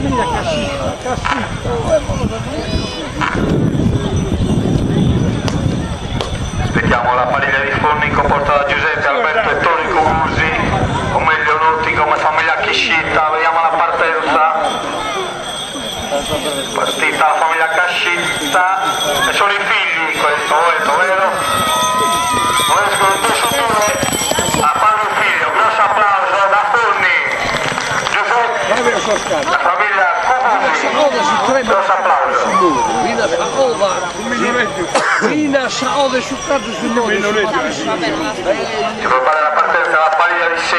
famiglia Cascitta. Aspettiamo la famiglia di Fornico porta da Giuseppe Alberto e Tonico Gusi, o meglio Nutti come famiglia Cascitta, vediamo la partenza. Partita la famiglia Cascitta e sono i figli questo, vero? Non escono due su due a fare un figlio, grosso applauso da Forni, Giuseppe, la famiglia Cucusi, grosso applauso. Mina sa ove su cardo su noi. Si prepara la partenza della famiglia di